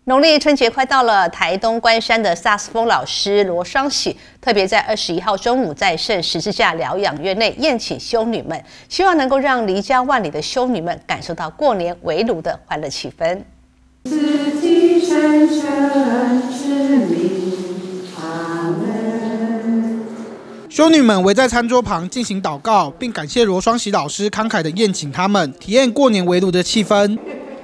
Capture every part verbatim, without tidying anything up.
农历春节快到了，台东关山的萨克斯风老师罗双喜特别在二十一号中午在圣十字架疗养院内宴请修女们，希望能够让离家万里的修女们感受到过年围炉的欢乐气氛。 四季深深之名，阿门。 修女们围在餐桌旁进行祷告，并感谢罗双喜老师慷慨的宴请他们，体验过年围炉的气氛。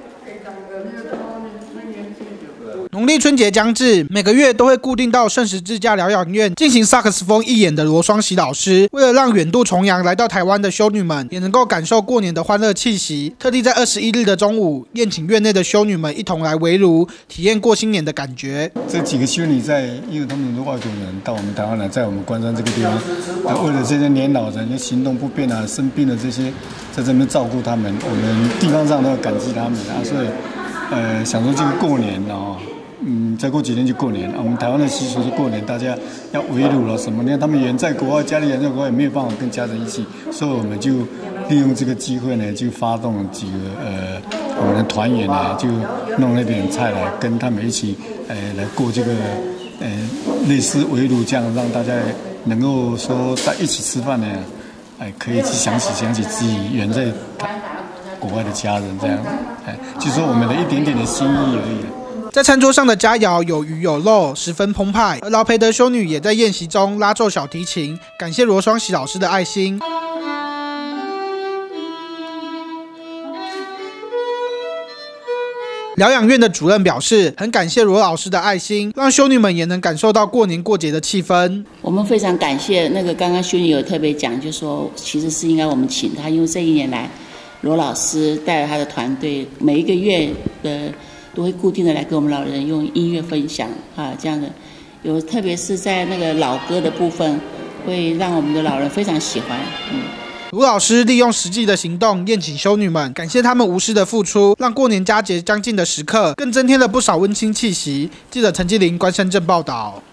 农历春节将至，每个月都会固定到圣十字架疗养院进行萨克斯风义演的罗双喜老师，为了让远渡重洋来到台湾的修女们也能够感受过年的欢乐气息，特地在二十一日的中午宴请院内的修女们一同来围炉，体验过新年的感觉。 这几个修女在，因为他们是外国人到我们台湾来，在我们关山这个地方，呃，为了这些年老人行动不便啊、生病的这些，在这边照顾他们，我们地方上都要感激他们啊，所以，呃，想说这个过年哦。 嗯，再过几天就过年了。我们台湾的习俗是过年，大家要围炉了什么？你看他们远在国外，家里人在国外也没有办法跟家人一起，所以我们就利用这个机会呢，就发动几个呃我们的团员呢，就弄了一点菜来跟他们一起，呃来过这个呃类似围炉这样，让大家能够说在一起吃饭呢，哎、呃、可以去想起想起自己远在国外的家人这样，哎、呃，就说我们的一点点的心意而已。 在餐桌上的佳肴有鱼有肉，十分澎湃。而劳培德修女也在宴席中拉奏小提琴，感谢罗双喜老师的爱心。疗养院的主任表示，很感谢罗老师的爱心，让修女们也能感受到过年过节的气氛。 我们非常感谢那个刚刚修女有特别讲，就说其实是应该我们请他，因为这一年来，罗老师带着他的团队，每一个月的。 都会固定的来跟我们老人用音乐分享啊，这样的有，特别是在那个老歌的部分，会让我们的老人非常喜欢。嗯， 卢老师利用实际的行动宴请修女们，感谢他们无私的付出，让过年佳节将近的时刻更增添了不少温馨气息。记者陈继林关山镇报道。